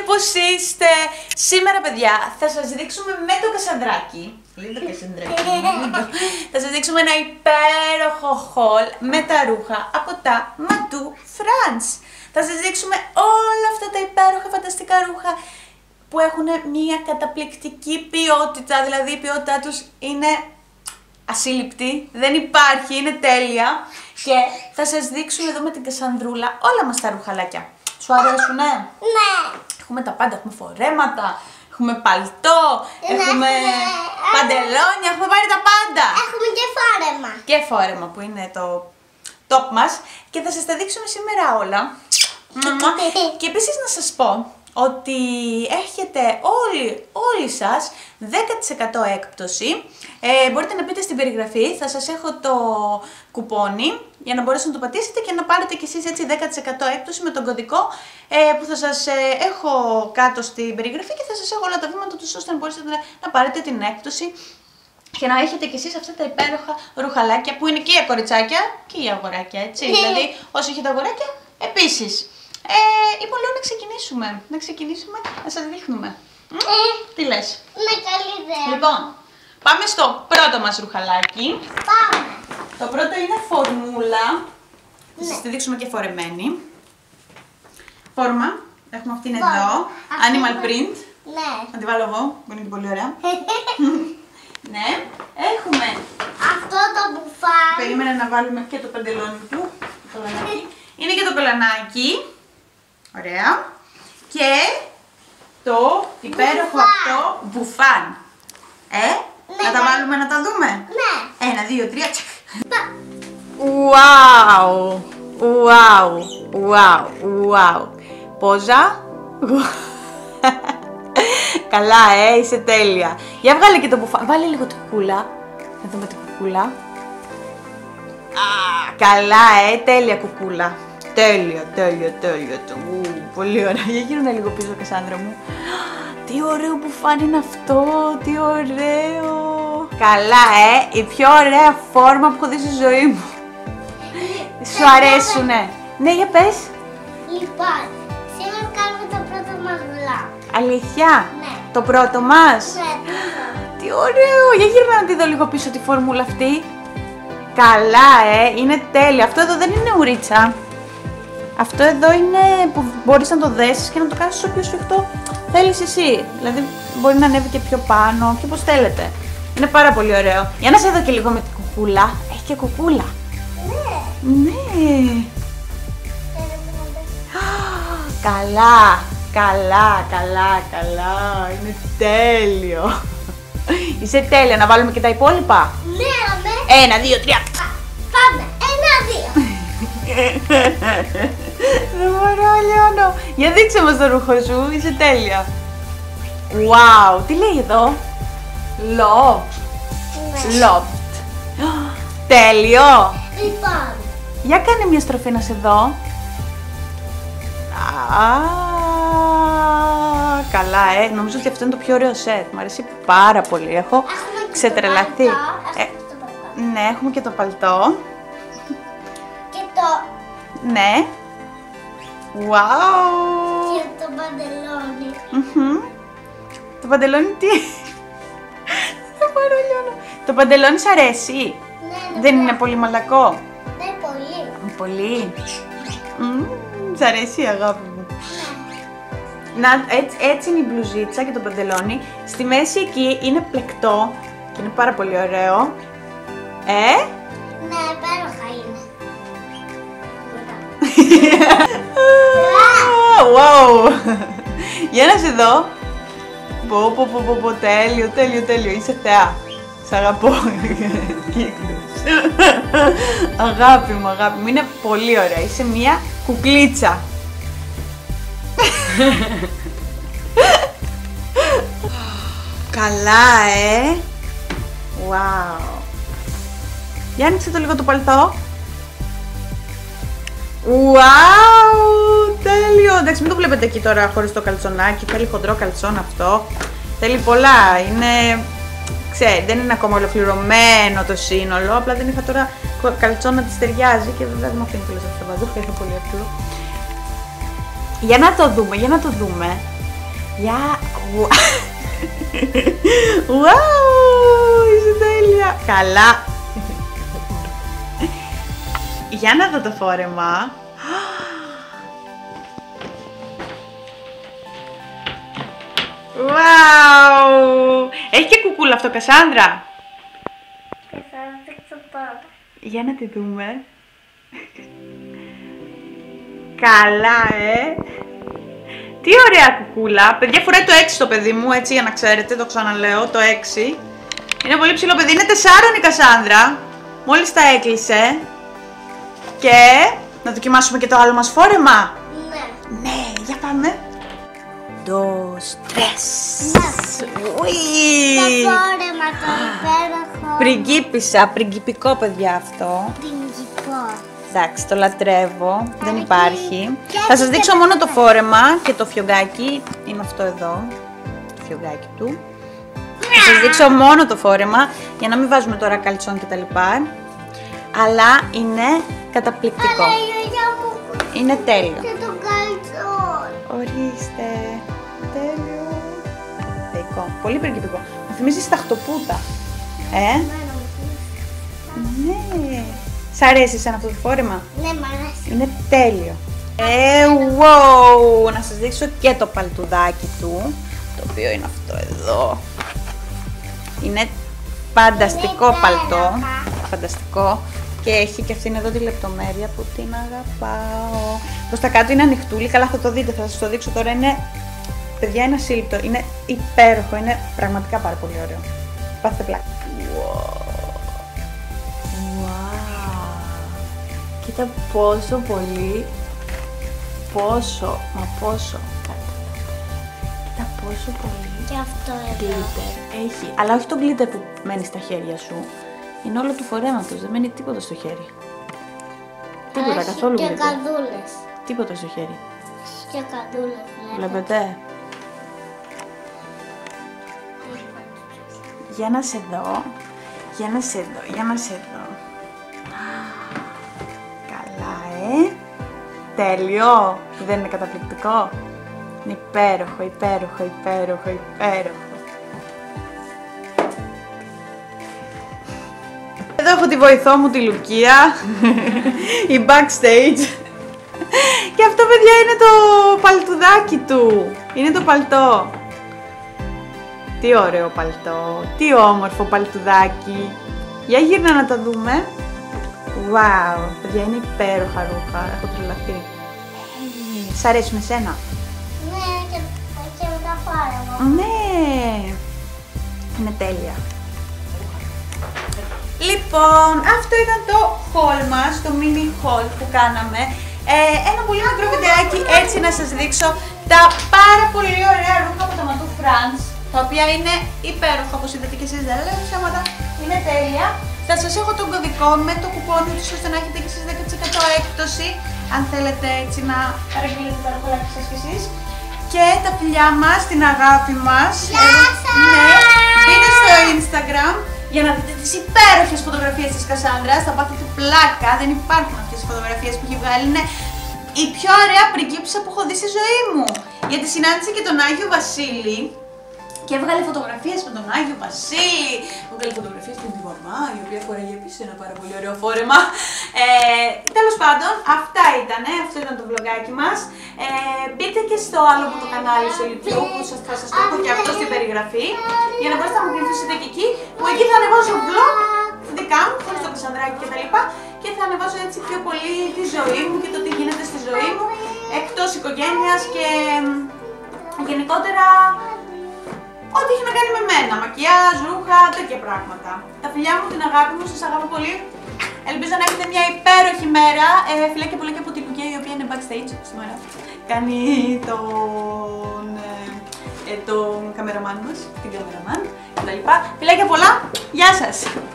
πώς είστε? Σήμερα, παιδιά, θα σας δείξουμε με το Κασανδράκι. Θα σας δείξουμε ένα υπέροχο haul με τα ρούχα από τα Madou France. Θα σας δείξουμε όλα αυτά τα υπέροχα φανταστικά ρούχα που έχουν μια καταπληκτική ποιότητα, δηλαδή η ποιότητά τους είναι ασύλληπτη, δεν υπάρχει, είναι τέλεια. Και θα σας δείξουμε εδώ με την Κασανδρούλα όλα μας τα ρουχαλάκια. Σου αρέσουνε? Ναι. Έχουμε τα πάντα, έχουμε φορέματα, έχουμε παλτό, έχουμε παντελόνια, έχουμε πάρει τα πάντα. Έχουμε και φόρεμα. Και φόρεμα που είναι το top μας και θα σας τα δείξουμε σήμερα όλα. Και επίσης να σας πω ότι έχετε όλοι σας 10% έκπτωση. Μπορείτε να μπείτε στην περιγραφή, θα σας έχω το κουπόνι για να μπορέσετε να το πατήσετε και να πάρετε κι εσείς έτσι 10% έκπτωση με τον κωδικό που θα σας έχω κάτω στην περιγραφή και θα σας έχω όλα τα βήματα τους ώστε να μπορέσετε να πάρετε την έκπτωση και να έχετε κι εσείς αυτά τα υπέροχα ρουχαλάκια που είναι και για κοριτσάκια και για αγοράκια, έτσι. Δηλαδή όσοι έχετε αγοράκια επίσης. Λοιπόν, λέω να ξεκινήσουμε να σας δείχνουμε. Τι λες? Ναι, καλή ιδέα. Λοιπόν, πάμε στο πρώτο μας ρουχαλάκι. Πάμε. Το πρώτο είναι φορμούλα. Θα σας τη δείξουμε και φορεμένη. Φόρμα, έχουμε αυτήν εδώ. Animal print. Ναι. Να τη βάλω εγώ, που είναι και πολύ ωραία. Ναι, έχουμε. Αυτό το μπουφάν. Περίμενα να βάλουμε και το παντελόνι του. Το κολανάκι. Είναι και το κολανάκι. Ωραία. Και το υπέροχο αυτό μπουφάν. Να τα βάλουμε να τα δούμε. Ναι. 1, 2, 3, τσακ. Wow. Wow. Wow. Wow. Πόζα. Καλά, είσαι τέλεια. Για βγάλε και το μπουφάν. Βάλε λίγο την κουκούλα. Να δούμε την κουκούλα. Καλά, τέλεια κουκούλα. Τέλεια. Πολύ ωραία. Για γύρω λίγο πίσω, Κασάνδρα μου. Τι ωραίο μπουφάν είναι αυτό, τι ωραίο. Καλά, η πιο ωραία φόρμα που έχω δει στη ζωή μου. Σου αρέσουνε? Ναι, για πες. Λοιπόν, σήμερα κάνουμε το πρώτο μας vlog. Αλήθεια? Ναι. Το πρώτο μας? Ναι. Τι ωραίο. Για γύρω να τη δω λίγο πίσω τη φόρμουλα αυτή. Καλά, είναι τέλεια. Αυτό εδώ δεν είναι ουρίτσα. Αυτό εδώ είναι που μπορείς να το δέσεις και να το κάνεις όποιο σφιχτό θέλεις εσύ. Δηλαδή μπορεί να ανέβει και πιο πάνω και όπως θέλετε. Είναι πάρα πολύ ωραίο. Για να σε δω και λίγο με την κουκούλα. Έχει και κουκούλα. Ναι. Ναι. Καλά. Είναι τέλειο. Είσαι τέλεια. Να βάλουμε και τα υπόλοιπα. Ναι, 1, 2, 3. Πάμε. 1, 2. Δεν μπορώ, Λιώνω. Για δείξε μας το ρούχο σου, είσαι τέλεια. Wow, τι λέει εδώ? Loved. Τέλειο. Λοιπόν. Για κάνε μια στροφή να σε δω. Καλά, νομίζω ότι αυτό είναι το πιο ωραίο σετ. Μου αρέσει πάρα πολύ. Έχω ξετρελαθεί. Ναι, έχουμε και το παλτό. Και το... Ναι. Wow. Και το παντελόνι. Το παντελόνι τι? Δεν μπορώ, Λιώνα. Το παντελόνι σ' αρέσει? Ναι. Δεν είναι πολύ μαλακό? Ναι, πολύ. Πολύ. Σ' αρέσει η αγάπη μου. Να, έτσι είναι η μπλουζίτσα και το παντελόνι. Στη μέση εκεί είναι πλεκτό και είναι πάρα πολύ ωραίο. Ναι, υπέροχα είναι. Wow. Για να σε δω. Πω, τέλειο, είσαι θεά. Σ' αγαπώ. Αγάπη μου, είναι πολύ ωραία. Είσαι μια κουκλίτσα. Καλά, Wow. Για άνοιξε το λίγο το παλτό. Wow, τέλειο. Εντάξει, μην το βλέπετε εκεί τώρα χωρίς το καλτσονάκι. Θέλει χοντρό καλτσόν αυτό. Θέλει πολλά. Είναι, ξέρετε, δεν είναι ακόμα ολοκληρωμένο το σύνολο. Απλά δεν είχα τώρα καλτσόν να της ταιριάζει και βέβαια δεν μου αφήνει πολλές αυτές τα παντούχα. Είναι πολύ εύκολο. Για να το δούμε. Γεια! Wow! Είσαι τέλεια! Καλά! Για να δω το φόρεμα. Wow! Έχει και κουκούλα αυτό, Κασάνδρα. Και θα δείξω τώρα. Για να τη δούμε. Καλά, Τι ωραία κουκούλα. Παιδιά, φοράει το 6 το παιδί μου, έτσι για να ξέρετε, το ξαναλέω, το 6. Είναι πολύ ψηλό παιδί, είναι 4 η Κασάνδρα. Μόλις τα έκλεισε. Και να δοκιμάσουμε και το άλλο μας φόρεμα. Ναι. Ναι, για πάμε. Dos, tres. Το φόρεμα το υπέροχο. Πριγκίπισσα, πριγκιπικό παιδιά αυτό. Πριγκιπό. Εντάξει, το λατρεύω, δεν Εκεί. υπάρχει. Και Θα σας έτσι δείξω και μόνο το μέσα. φόρεμα και το φιωγκάκι. Είναι αυτό εδώ, το φιωγκάκι του. Θα σας δείξω μόνο το φόρεμα, για να μην βάζουμε τώρα καλτσόν και τα λοιπά. Αλλά είναι καταπληκτικό. Αλλά η γιαγιά μου Είναι τέλειο. και το καλτσόν. Ορίστε, τέλειο. Θεϊκό, πολύ πριγκιπικό. Μου θυμίζει σταχτοπούτα. Ναι. Σ' αρέσει σαν αυτό το φόρεμα? Ναι, μ' αρέσει. Είναι τέλειο. Wow! Να σας δείξω και το παλτουδάκι του, το οποίο είναι αυτό εδώ. Είναι φανταστικό Είναι παλτό, υπέροχα. φανταστικό. Και έχει και αυτήν εδώ τη λεπτομέρεια που την αγαπάω. Προς τα κάτω είναι ανοιχτούλη, καλά θα το δείτε, θα σας το δείξω τώρα. Είναι, παιδιά, είναι ασύλληπτο, είναι υπέροχο, είναι πραγματικά πάρα πολύ ωραίο. Πάστε πλάκα. Wow. Κοίτα πόσο πολύ, πόσο, μα πόσο, κοίτα πόσο πολύ Και αυτό εδώ. γκλίτερ έχει. Αλλά όχι το γκλίτερ που μένει στα χέρια σου, είναι όλο του φορέματος, δεν μένει τίποτα στο χέρι. Τίποτα, Έχει καθόλου και γκλίτερ. καδούλες. Τίποτα στο χέρι. Έχει και καδούλες. Βλέπετε. Για να σε δω, για να σε δω, για να σε δω. Καλά, τέλειο. Δεν είναι καταπληκτικό? Είναι υπέροχο, υπέροχο, υπέροχο, υπέροχο. Εδώ έχω τη βοηθό μου, τη Λουκία, η backstage. Και αυτό, παιδιά, είναι το παλτουδάκι του. Είναι το παλτό. Τι ωραίο παλτό, τι όμορφο παλτουδάκι. Για γύρνα να τα δούμε. Wow, παιδιά, είναι υπέροχα ρούχα, έχω τρελαθεί. Σ' αρέσουν εσένα? Ναι, και με τα φόρεμα. Ναι, είναι τέλεια. Λοιπόν, αυτό ήταν το haul μας, το mini haul που κάναμε. Ένα πολύ μικρό βιντεάκι έτσι να σας δείξω τα πάρα πολύ ωραία ρούχα από το Ματού France, τα οποία είναι υπέροχα, όπως είδατε και εσείς, δεν λέω ψέματα, είναι τέλεια. Θα σας έχω τον κωδικό με το κουπόνι τους, ώστε να έχετε και εσείς 10% έκπτωση, αν θέλετε έτσι να παραγγείλετε τα ρούχα σας κι εσείς. Και τα φιλιά μας, την αγάπη μας. Γεια σας! Ναι, μπείτε στο Instagram για να δείτε τις υπέροχες φωτογραφίες της Κασάνδρας. Θα πάθετε πλάκα, δεν υπάρχουν αυτές οι φωτογραφίες που έχει βγάλει. Είναι η πιο ωραία πριγκίπισσα που έχω δει στη ζωή μου. Γιατί συνάντησε και τον Άγιο Βασίλη και έβγαλε φωτογραφίες με τον Άγιο Βασίλη. Έβγαλε φωτογραφίες με την μαμά, η οποία φοράει επίσης ένα πάρα πολύ ωραίο φόρεμα. Τέλος πάντων, αυτό ήταν το vlogάκι μας. Μπείτε και στο άλλο μου το κανάλι στο YouTube, που θα σας το έχω και αυτό στην περιγραφή, για να μπορείτε να μου ακολουθήσετε και εκεί, που εκεί θα ανεβάζω vlog δικά μου, χωρίς το Κασανδράκι και τα λοιπά, και θα ανεβάζω έτσι πιο πολύ τη ζωή μου και το τι γίνεται στη ζωή μου, εκτός οικογένειας και γενικότερα ό,τι έχει να κάνει με μένα, μακιάζ, ρούχα, τέτοια πράγματα. Τα φιλιά μου, την αγάπη μου, σας αγαπώ πολύ. Ελπίζω να έχετε μια υπέροχη μέρα. Φιλάκια πολλά και από την Λουκία, η οποία είναι backstage σήμερα. Κάνει τον καμεραμάν μας, την καμεραμάν κτλ. Φιλάκια πολλά, γεια σας!